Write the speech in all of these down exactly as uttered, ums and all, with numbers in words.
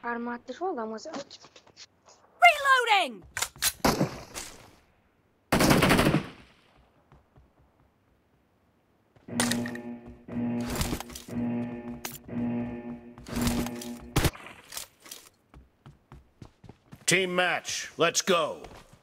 Armattır olamaz. Reloading! Team match, let's go.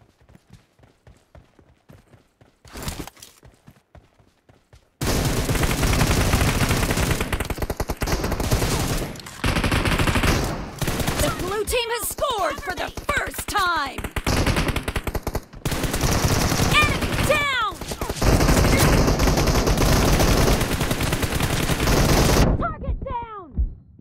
The blue team has scored for the first time! Enemy down! Target down!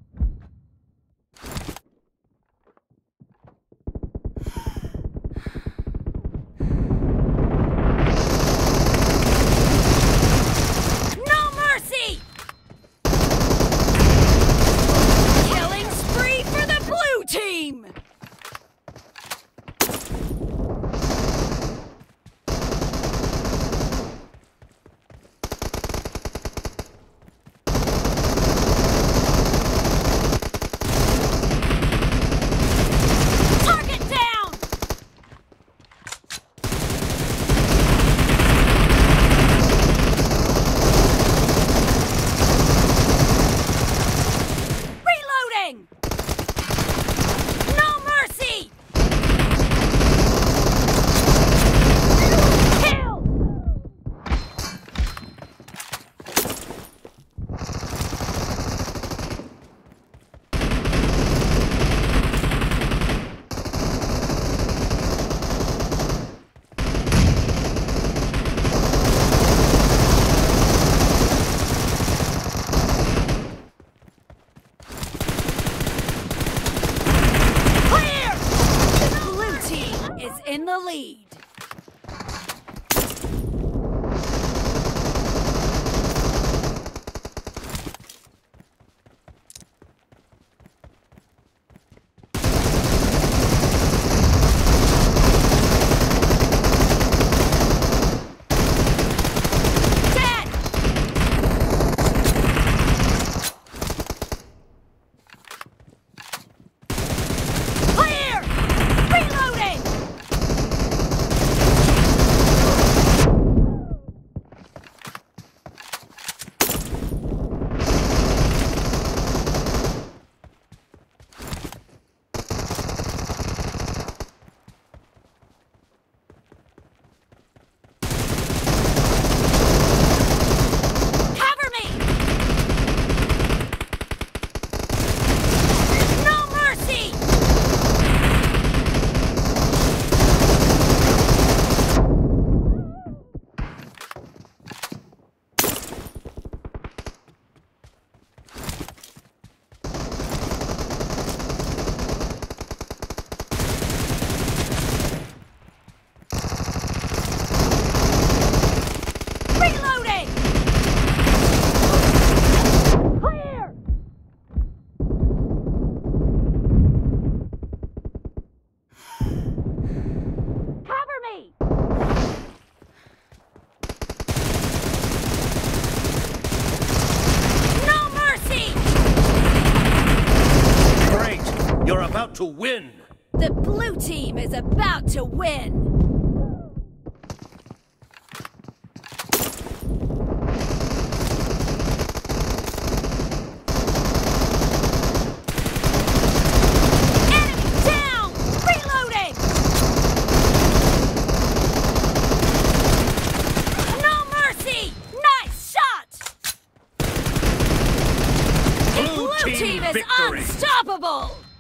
No mercy! Killing spree for the blue team! Target down! Reloading! No mercy! Kill! Clear! The blue team is in the lead. Dead! Clear! Reloading! Cover me! No mercy! Reloading! Clear! Cover me! No mercy! Great, you're about to win. The blue team is about to win! Enemy down! Reloading! No mercy! Nice shot! The Blue blue team team is victory. unstoppable!